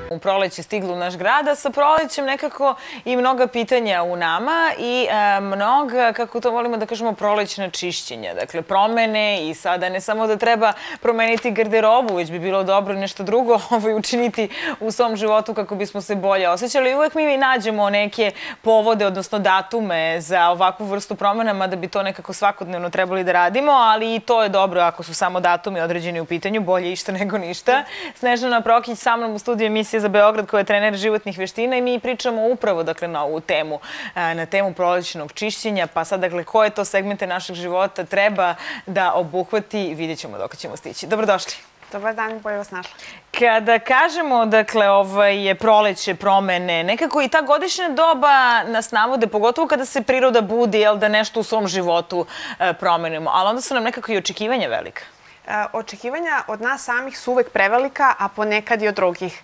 U proleće stiglo u naš grad, a sa prolećem nekako i mnoga pitanja u nama i mnoga, kako to volimo da kažemo, prolećna čišćenja. Dakle, promene i sada ne samo da treba promeniti garderobu, već bi bilo dobro nešto drugo učiniti u svom životu kako bismo se bolje osjećali. I uvek mi nađemo neke povode, odnosno datume za ovakvu vrstu promena, mada bi to nekako svakodnevno trebali da radimo, ali i to je dobro ako su samo datumi određeni u pitanju, bolje išta nego ništa. Snežana Prokić sa mnom u studiju emisije za Beograd, koja je trener životnih veština, i mi pričamo upravo na ovu temu, na temu prolećnog čišćenja. Pa sad, dakle, koje to segmente našeg života treba da obuhvati, vidjet ćemo dok ćemo stići. Dobrodošli. Dobar dan, bolje vas našla. Kada kažemo, dakle, proleće, promene, nekako i ta godišnja doba nas navode, pogotovo kada se priroda budi, da nešto u svom životu promenimo, ali onda su nam nekako i očekivanja velika. Očekivanja od nas samih su uvek prevelika, a ponekad i od drugih.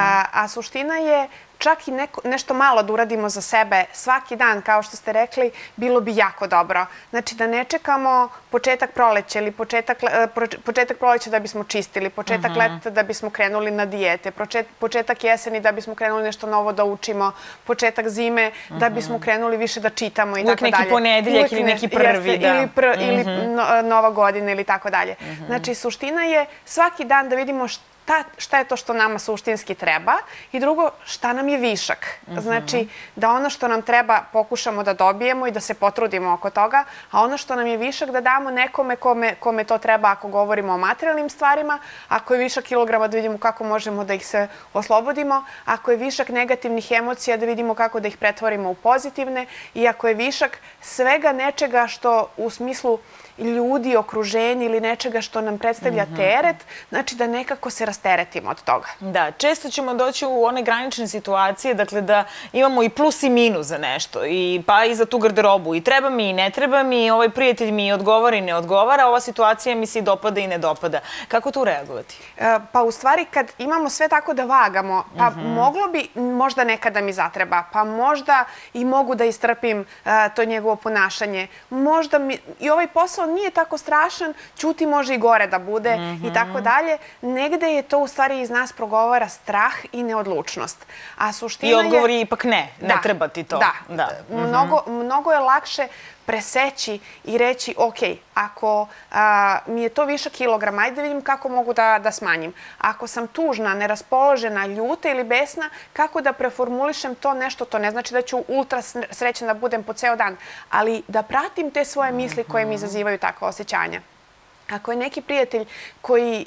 A suština je čak i nešto malo da uradimo za sebe svaki dan, kao što ste rekli, bilo bi jako dobro. Znači da ne čekamo početak proleća ili početak proleća da bismo čistili, početak leta da bismo krenuli na dijete, početak jeseni da bismo krenuli nešto novo da učimo, početak zime da bismo krenuli više da čitamo i tako dalje. Uvijek neki ponedeljak ili neki prvi, da. Ili nova godina ili tako dalje. Znači suština je svaki dan da vidimo šta je to što nama suštinski treba i drugo, šta nam je višak. Znači, da ono što nam treba pokušamo da dobijemo i da se potrudimo oko toga, a ono što nam je višak da damo nekome kome to treba ako govorimo o materijalnim stvarima, ako je višak kilograma da vidimo kako možemo da ih se oslobodimo, ako je višak negativnih emocija da vidimo kako da ih pretvorimo u pozitivne i ako je višak svega nečega što u smislu ljudi, okruženje ili nečega što nam predstavlja teret, znači da nekako se rasteretimo od toga. Da, često ćemo doći u one granične situacije, dakle da imamo i plus i minus za nešto, pa i za tu garderobu. I treba mi i ne treba mi, ovaj prijatelj mi odgovara i ne odgovara, ova situacija mi se dopada i ne dopada. Kako tu reagovati? Pa u stvari kad imamo sve tako da vagamo, pa moglo bi možda nekada mi zatreba, pa možda i mogu da istrpim to njegovo ponašanje. Možda mi i ovaj posao nije tako strašan, ćuti može i gore da bude i tako dalje. Negde je to u stvari iz nas progovara strah i neodlučnost. A suština je... I odgovor je ipak ne treba ti to. Da. Mnogo je lakše preseći i reći, ok, ako mi je to više kilograma, ajde da vidim kako mogu da smanjim. Ako sam tužna, neraspoložena, ljuta ili besna, kako da preformulišem to nešto, to ne znači da ću ultra srećna da budem po ceo dan, ali da pratim te svoje misli koje mi izazivaju takva osjećanja. Ako je neki prijatelj koji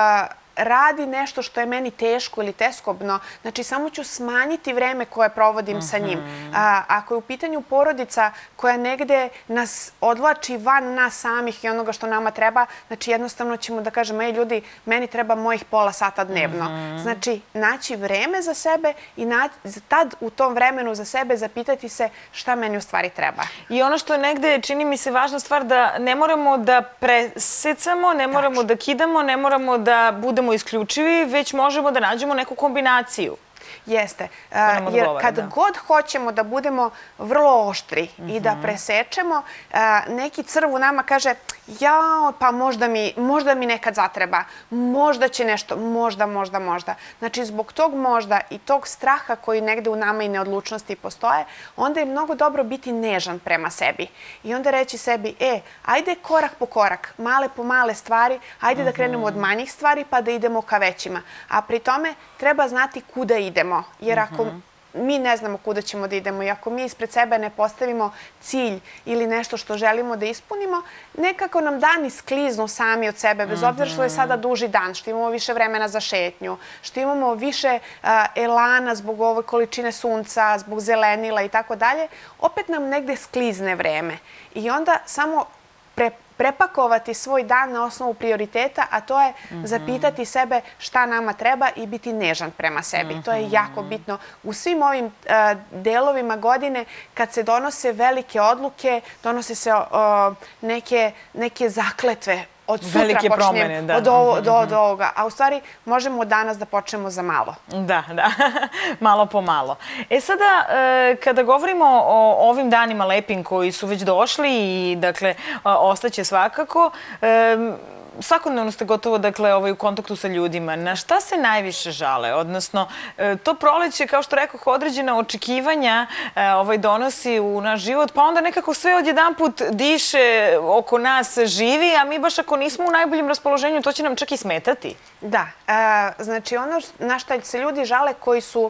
radi nešto što je meni teško ili teskobno, znači samo ću smanjiti vreme koje provodim sa njim. Ako je u pitanju porodica koja negde nas odvlači van nas samih i onoga što nama treba, znači jednostavno ćemo da kažemo, ej ljudi, meni treba mojih pola sata dnevno. Znači, naći vreme za sebe i tad u tom vremenu za sebe zapitati se šta meni u stvari treba. I ono što je negde, čini mi se, važna stvar, da ne moramo da presecamo, ne moramo da kidamo, ne moramo da budemo isključivi, već možemo da nađemo neku kombinaciju. Jeste, jer kad god hoćemo da budemo vrlo oštri i da presečemo, neki crv u nama kaže, jao, pa možda mi nekad zatreba, možda će nešto, možda. Znači, zbog tog možda i tog straha koji negde u nama i neodlučnosti postoje, onda je mnogo dobro biti nežan prema sebi. I onda reći sebi, ajde korak po korak, male po male stvari, ajde da krenemo od manjih stvari pa da idemo ka većima. A pri tome treba znati kuda idemo. Jer ako mi ne znamo kuda ćemo da idemo i ako mi ispred sebe ne postavimo cilj ili nešto što želimo da ispunimo, nekako nam dani skliznu sami od sebe, bez obzira što je sada duži dan, što imamo više vremena za šetnju, što imamo više elana zbog ove količine sunca, zbog zelenila i tako dalje, opet nam negde sklizne vreme. I onda samo prepakovati svoj dan na osnovu prioriteta, a to je zapitati sebe šta nama treba i biti nežan prema sebi. To je jako bitno. U svim ovim delovima godine, kad se donose velike odluke, donose se neke zakletve, od sutra počnem, od ovoga. A u stvari možemo od danas da počnemo za malo. Da, malo po malo. Sada, kada govorimo o ovim danima lepim koji su već došli i, dakle, ostaće svakako, svakodnevno ste gotovo, dakle, u kontaktu sa ljudima. Na šta se najviše žale? Odnosno, to proleće, kao što rekoh, određena očekivanja donosi u naš život, pa onda nekako sve odjedanput diše, oko nas živi, a mi baš ako nismo u najboljem raspoloženju, to će nam čak i smetati. Da, znači ono na šta se ljudi žale koji su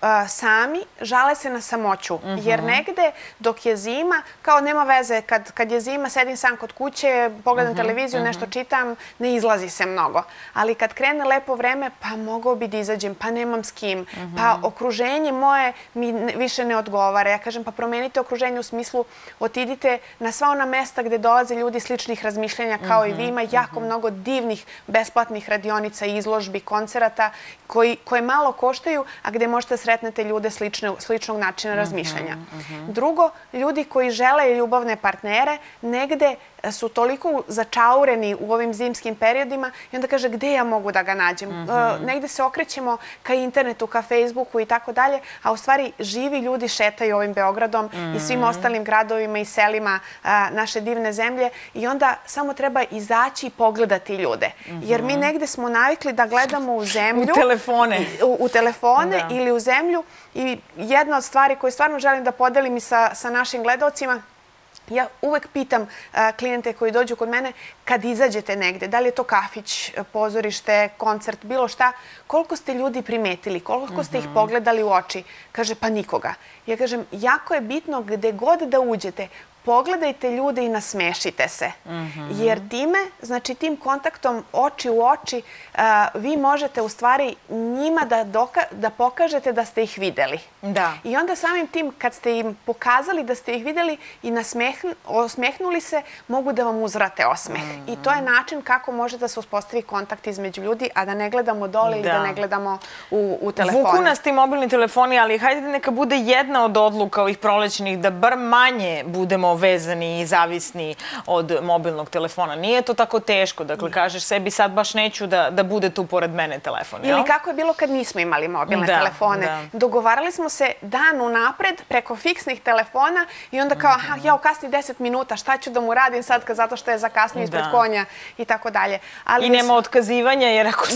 sami, žale se na samoću. Jer negde dok je zima, kao nema veze, kad je zima, sedim sam kod kuće, pogledam televiziju, nešto čitam, ne izlazi se mnogo. Ali kad krene lepo vreme, pa mogao bi da izađem, pa nemam s kim, pa okruženje moje mi više ne odgovara. Ja kažem, pa promenite okruženje u smislu, otidite na sva ona mesta gde dolaze ljudi sličnih razmišljanja kao i vi. Ima jako mnogo divnih, besplatnih radionica, izložbi, koncerata koje malo koštaju, a gde možete sretnete ljude sličnog načina razmišljanja. Drugo, ljudi koji žele ljubavne partnere, negde su toliko začaureni u ovim zimskim periodima i onda kaže gde ja mogu da ga nađem. Negde se okrećemo ka internetu, ka Facebooku i tako dalje, a u stvari živi ljudi šetaju ovim Beogradom i svim ostalim gradovima i selima naše divne zemlje i onda samo treba izaći i pogledati ljude. Jer mi negde smo navikli da gledamo u zemlju. U telefone. U telefone ili u zemlju. I jedna od stvari koju stvarno želim da podelim i sa našim gledalcima, ja uvek pitam klijente koji dođu kod mene kad izađete negde, da li je to kafić, pozorište, koncert, bilo šta, koliko ste ljudi primetili, koliko ste ih pogledali u oči? Kaže, pa nikoga. Ja kažem, jako je bitno gde god da uđete, pogledajte ljude i nasmešite se. Jer time, znači tim kontaktom oči u oči, vi možete u stvari njima da pokažete da ste ih videli. I onda samim tim, kad ste im pokazali da ste ih videli i osmehnuli se, mogu da vam uzvrate osmeh. I to je način kako može da se uspostavi kontakt između ljudi, a da ne gledamo dole ili da ne gledamo u telefone. Vuku nas ti mobilni telefoni, ali hajde da neka bude jedna od odluka ovih prolećnih, da bar manje budemo vezani i zavisni od mobilnog telefona. Nije to tako teško. Dakle, kažeš sebi sad baš neću da bude tu pored mene telefon. Ili kako je bilo kad nismo imali mobilne telefone. Dogovarali smo se dan unapred preko fiksnih telefona i onda kao, ja kasni 10 minuta, šta ću da mu radim sad zato što je zakasnio ispred konja i tako dalje. I nema otkazivanja, jer ako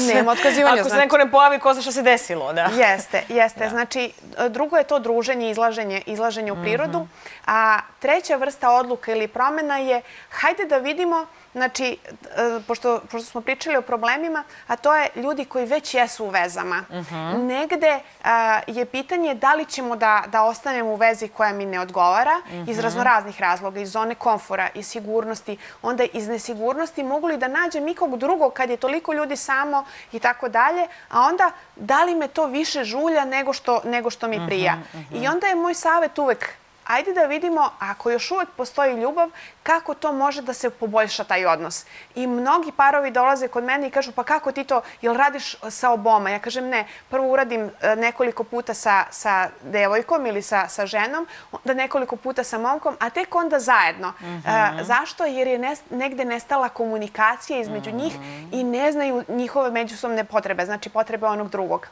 se neko ne pojavi, ko zna što se desilo. Jeste. Znači, drugo je to druženje, izlaženje u prirodu. A treća vrsta odluka ili promjena je, hajde da vidimo, znači, pošto smo pričali o problemima, a to je ljudi koji već jesu u vezama. Negde je pitanje da li ćemo da ostanemo u vezi koja mi ne odgovara iz raznoraznih razloga, iz zone komfora, iz sigurnosti, onda iz nesigurnosti mogu li da nađem ikog drugog kad je toliko ljudi samo i tako dalje, a onda da li me to više žulja nego što mi prija. I onda je moj savjet uvek, ajde da vidimo, ako još uvek postoji ljubav, kako to može da se poboljša taj odnos. I mnogi parovi dolaze kod mene i kažu, pa kako ti to, jel radiš sa oboma? Ja kažem, ne, prvo uradim nekoliko puta sa devojkom ili sa ženom, onda nekoliko puta sa momkom, a tek onda zajedno. Zašto? Jer je negde nestala komunikacija između njih i ne znaju njihove međusobne potrebe, znači potrebe onog drugog.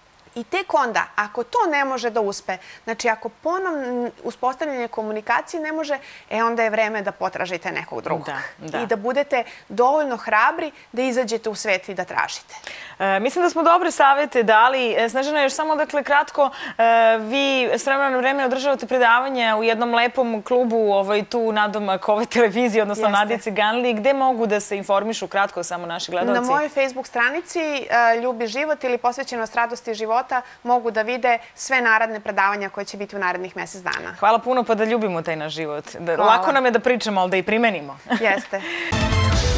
I tek onda, ako to ne može da uspe, znači ako ponovno uspostavljanje komunikacije ne može, onda je vreme da potražite nekog drugog. I da budete dovoljno hrabri da izađete u svet i da tražite. Mislim da smo dobre savjete dali. Snežana, još samo dakle kratko, vi s vremena na vreme održavate predavanje u jednom lepom klubu tu nadomak ove televizije, odnosno Nadice Ganli. Gde mogu da se informišu kratko samo naši gledalci? Na mojoj Facebook stranici Ljubi život ili Posvećenost radosti života mogu da vide sve naredne predavanja koje će biti u narednih mjesec dana. Hvala puno, pa da ljubimo taj naš život. Lako nam je da pričamo, ali da i primenimo. Jeste.